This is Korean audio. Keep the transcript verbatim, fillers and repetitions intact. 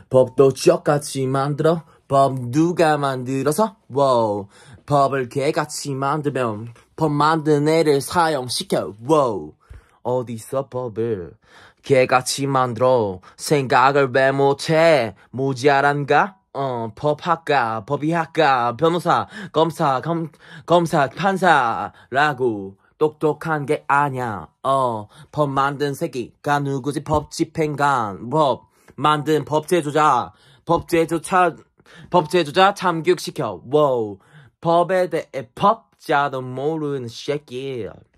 법도 쥐어같이 만들어. 법 누가 만들어서? wow. 법을 개같이 만들면 법 만든 애를 사형시켜. wow. 어디서 법을 개같이 만들어? 생각을 왜 못해? 모자란가? 어, 법학과, 법의학과, 변호사, 검사, 검, 검사, 판사라고 똑똑한 게 아냐. 어, 법 만든 새끼가 누구지? 법 집행관, 법 만든 법제조자, 법제조차, 법제조자 참교육시켜. wow. 법에 대해 법자도 모르는 새끼.